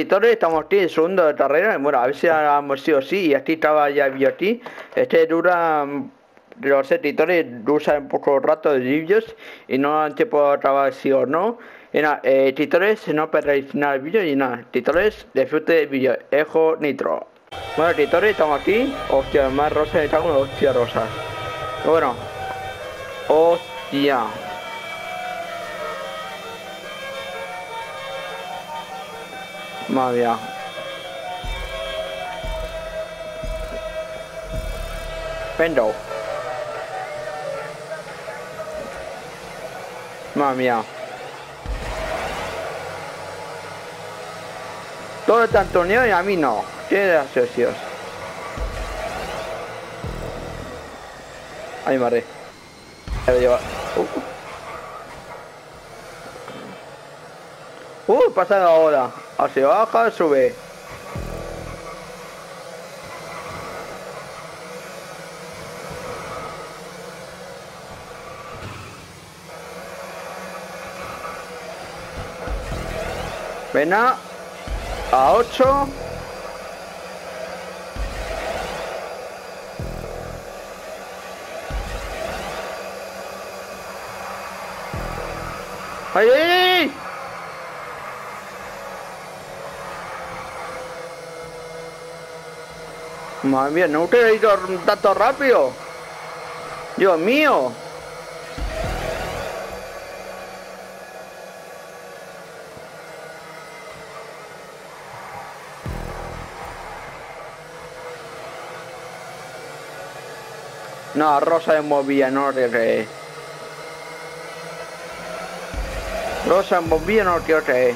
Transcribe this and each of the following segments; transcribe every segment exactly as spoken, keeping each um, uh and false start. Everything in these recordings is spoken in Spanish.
titores, estamos aquí en segundo de carrera. Bueno, a ver si hemos sido sí. Y aquí estaba ya el aquí. Este dura. Los editores usan un poco rato de vídeos y no han puedo trabajar sí o no. Y nada, eh, titores, no perdáis nada el vídeo y nada. Titores, disfrute del vídeo. Ejo Nitro. Bueno, titores, estamos aquí. Hostia, más rosas, está como hostia rosas. Bueno. Hostia. Madre mía. Pendo. Madre mía. Todo está Antonio y a mí no. Qué graciosos. Ay, madre. Debe llevar. Uh, uh pasa ahora. Así baja, sube. Ven a, a ocho. ¡Ay, ay, ay! Madre mía, no te he ido tanto rápido. Dios mío. No, Rosa de movía, no que Rosa en bombilla no quiero que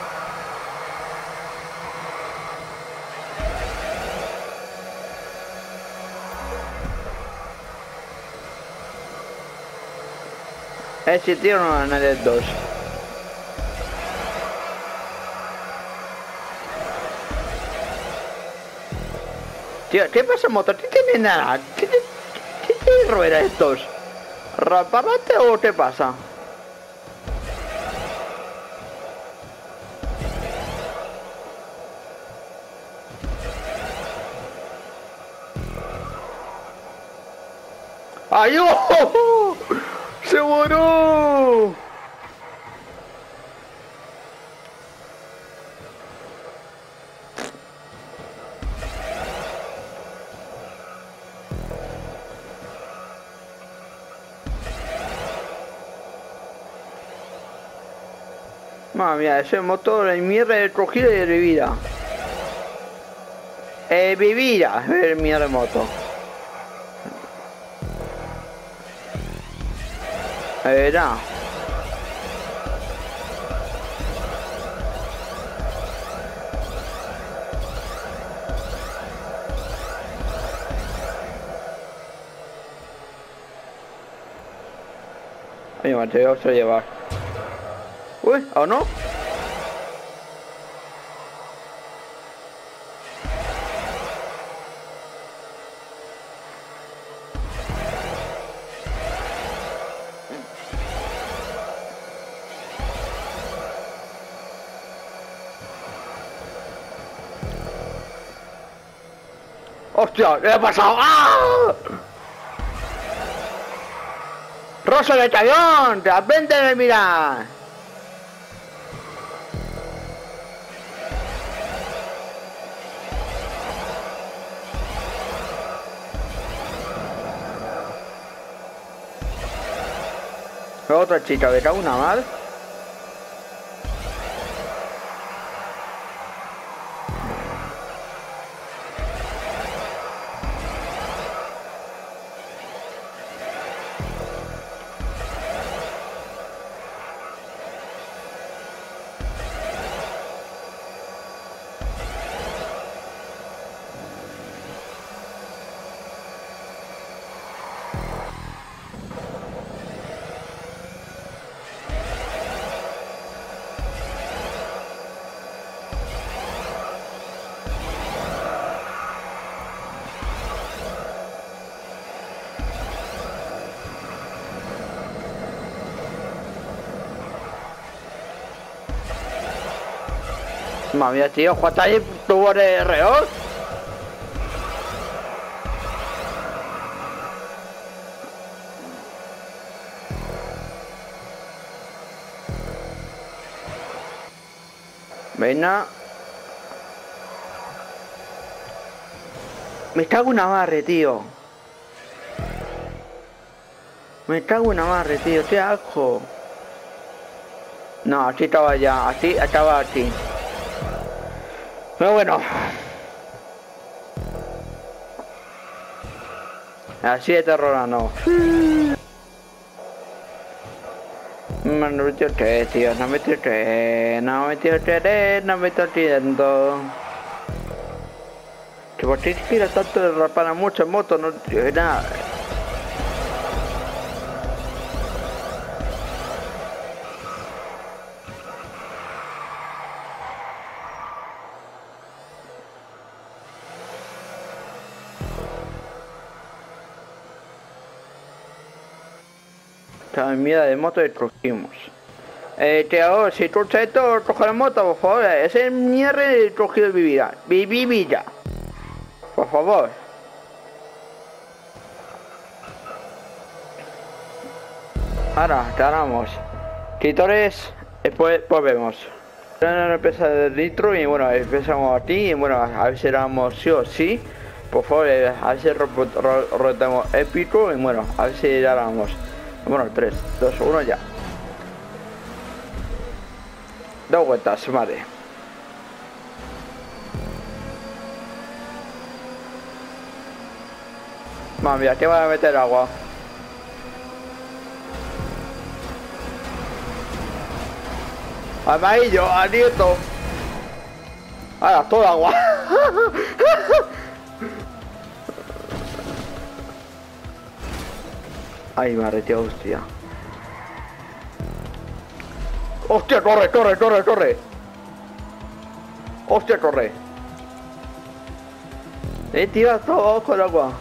ese tío no es de dos. Tío, ¿qué pasa motor? ¿Qué tiene nada? ¿Qué te, qué te ruedas estos? ¿Raparate o qué pasa? ¡Ay, oh! ¡Se murió! Madre mía, ese motor es mierda de cogida y de bebida. Eh, bebida, es mierda de moto. Era. Ay, me te voy a llevar. Uy, ¿o no? ¡Hostia! ¿Qué ha pasado? ¡Ah! ¡Rosa de cayón! ¡Te aprende de mirar! Otra chica, me cago una mal. Madre mía, tío, ¿cuántas hay tubos de reos? Venga. Me cago en una madre, tío. Me cago en una madre, tío, qué asco. No, así estaba ya, así estaba así. Pero bueno. Así de terror, no. No me tiré, tío, no me tiré, no me tiré, no me estoy tirando. Que por qué gira tanto de rapar mucho en moto, no nada. Estaba en mierda de moto y trujimos. Eh, tío, si tú sabes esto, coge la moto, por favor. Ese es mierda de trujido de vivida. Vivida. Por favor. Ahora, ganamos. Quitores, después volvemos. Ahora empieza el nitro y bueno, empezamos aquí y bueno, a ver si damos sí o sí. Por favor, a ver si rotamos épico y bueno, a ver si ganamos. Bueno, tres, dos, uno ya. Dos vueltas, madre. Mamá mía, que va a meter agua. Amarillo, a nieto. Ahora, todo agua. Ay, madre, tío, hostia. Hostia, corre, corre, corre, corre. Hostia, corre. Eh, tira todo abajo el agua.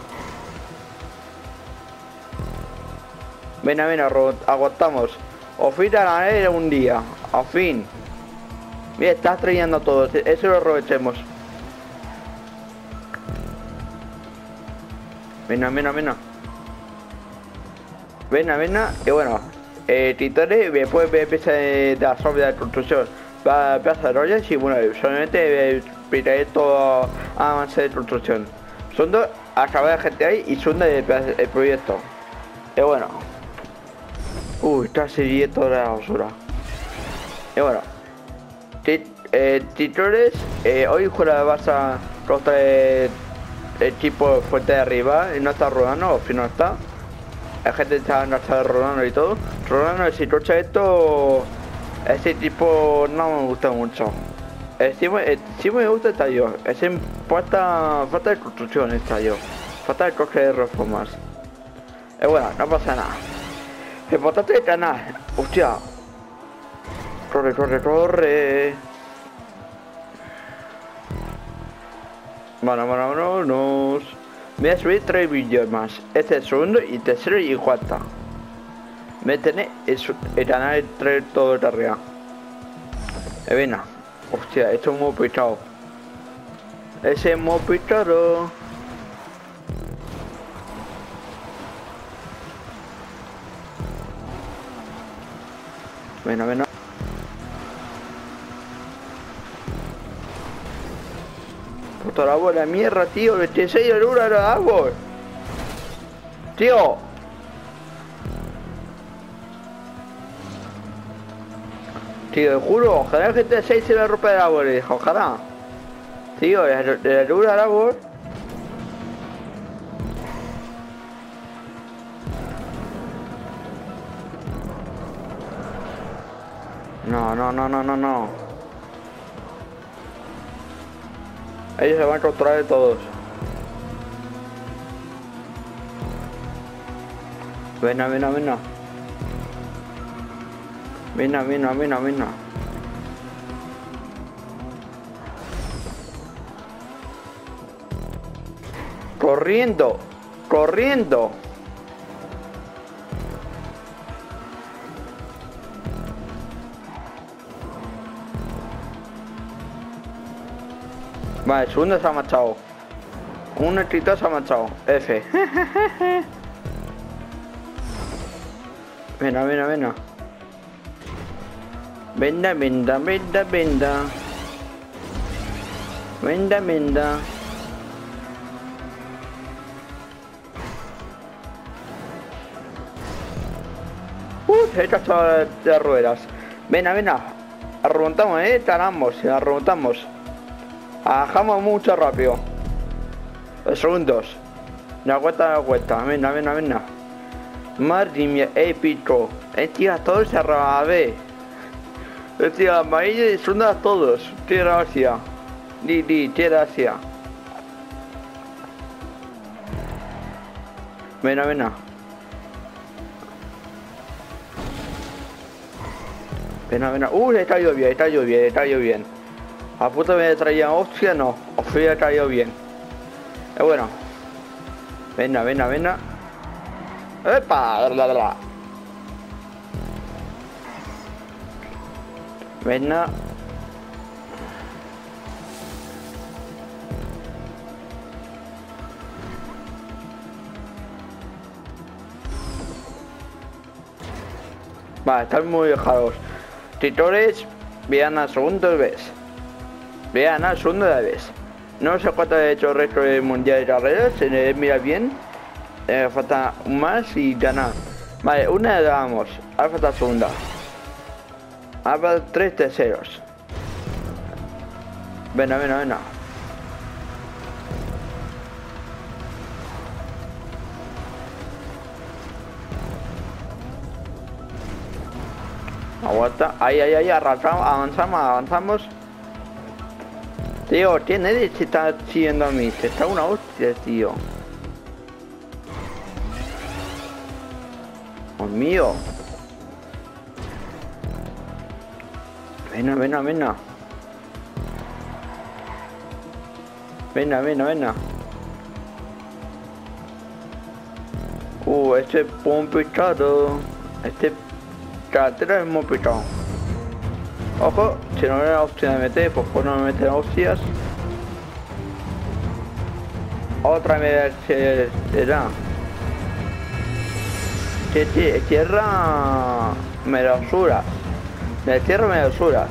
Ven, ven, aguantamos. O fin a la era un día. A fin. Mira, está trayendo todo. Eso lo aprovechemos. Venga, venga, venga. Venga, venga. Y bueno, eh, titores, después empieza de la sobre de construcción. Va a Plaza Royal y bueno, solamente pillaré todo avance de construcción. Son dos, acabar de gente ahí y son del de proyecto. Y bueno. Uy, está serie toda la basura. Y bueno. Tit eh, titulares, eh, hoy juega Barça contra el equipo fuerte de arriba y no está rodando, o fin no está. La gente está, no está rodando y todo. Rodando, si tocha esto, ese tipo no me gusta mucho. Eh, sí, eh, sí me gusta el estadio, es falta, falta de construcción el estadio, falta de coge de reformas. Y bueno, no pasa nada. Lo importante es ganar. Hostia. Corre, corre, corre. Bueno, bueno, vámonos. Me voy a subir tres vídeos más. Este es el segundo y tercero y cuarto. Me tenéis el canal tres todo de arriba. Eh, venga. Hostia, esto es muy pichado. Ese es muy pichado. Venga, venga. Puta la bola, mierda, tío, veintiséis de luna los árboles. Tío. Tío, te juro, ojalá el G T A seis se le rompa el árbol, ojalá. Tío, de la luna del árbol. No, no, no, no, no, no. Ellos se van a controlar de todos. Venga, venga, venga. Venga, venga, venga, venga. Corriendo, corriendo. Vale, el segundo se ha marchado. Un escritor se ha marchado. F. Venga, venga, venga. Venda, venda, venda, venda. Venda, venda. Uh, se ha echado de, de ruedas. Venga, venga. Arremontamos, eh. Taramos, arremontamos. Bajamos mucho rápido. Los segundos. La vuelta, la vuelta. Venga, venga, venga. Madre mía, épico. Tía, todos se arrabé. Tía, amarillo y son a todos. Qué gracia. Di, di, qué gracia. Venga, venga. Venga, venga. Uh, está lloviendo, está lloviendo, está lloviendo. A puta me traían hostia, no. Os había caído bien. Es bueno. Venga, venga, venga. ¡Epa! La, la, la. Venga. Vale, están muy dejados. Titores, vean al segundo vez. Vean al segundo de vez. No sé cuánto he hecho el resto del mundial de carreras, se me mira bien. Eh, falta un más y ganar. Vale, una le damos. Ahora falta la segunda. Ahora tres terceros. Venga, venga, venga. Aguanta. Ahí, ahí, ahí. Arrastramos, avanzamos, avanzamos. Tío, ¿quién es? Se está siguiendo a mí. Se está una hostia, tío. Dios mío. Venga, venga, venga. Venga, venga, venga. Uh, este es un pichado. Este cartero es muy pichado. Ojo, si no era opción de meter, pues pues no me meten hostias. Otra vez será. Que tierra medosuras. De tierra medosuras.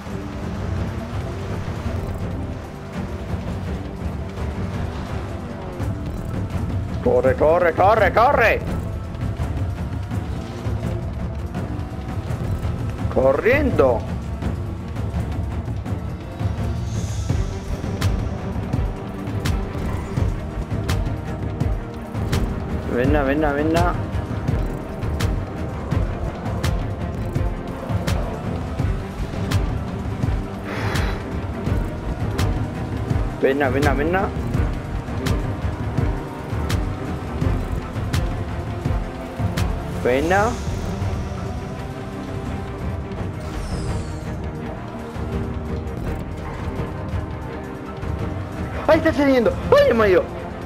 Corre, corre, corre, corre. Corriendo. Venga, venga, venga. Venga, venga, venga. Venga. ¡Ay, está saliendo! ¡Ay, Mario!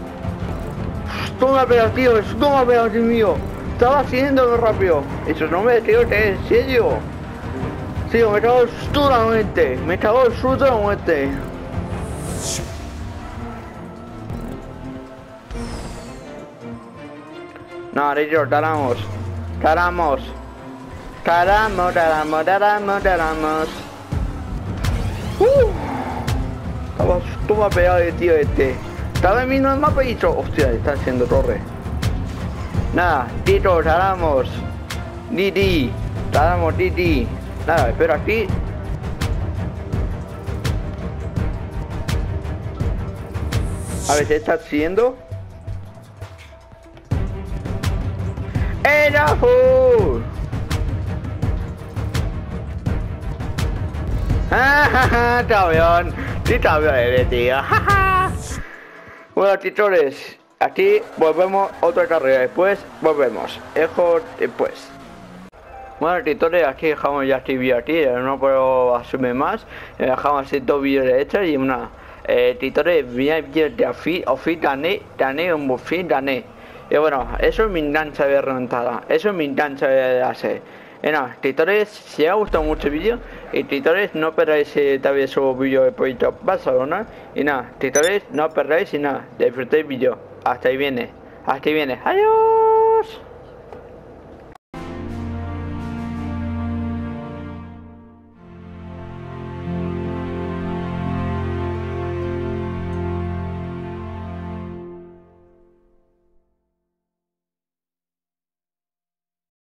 Toma, pero tío, toma, pero Dios mío. Estaba haciéndolo rápido. Eso no me tío, ¿en serio? Tío, me cago absolutamente. Me cago absolutamente. No, tío, taramos. Taramos. Taramos, taramos, taramos, taramos. Uh. Estaba todo pegado de tío este. Estaba en el mapa y dicho, hostia, está haciendo torre. Nada, Tito, taramos. Didi, taramos, Didi. Nada, espero aquí. A ver si está siguiendo. ¡Era full! ¡Ja, ja, ja! ¡Cabrón! ¡Sí, cabrón eres, tío! ¡Ja, ja! Bueno, titores, aquí volvemos otra carrera. Después volvemos. Ejo después. Bueno, titores, aquí dejamos ya este vídeo aquí. No puedo asumir más. Dejamos así dos vídeos de hecho y una. Eh, titores, bien, bien, de afi, afi, gané, gané, un bufín, gané. Y bueno, eso es mi engancha de remontada. Eso es mi engancha de hacer. Y nada, titores, si os ha gustado mucho el vídeo, y titores, no perdáis eh, también su vídeo de Proyecto Barcelona. Y nada, titores, no perdáis y nada, disfrutéis el vídeo. Hasta ahí viene, hasta ahí viene, adiós.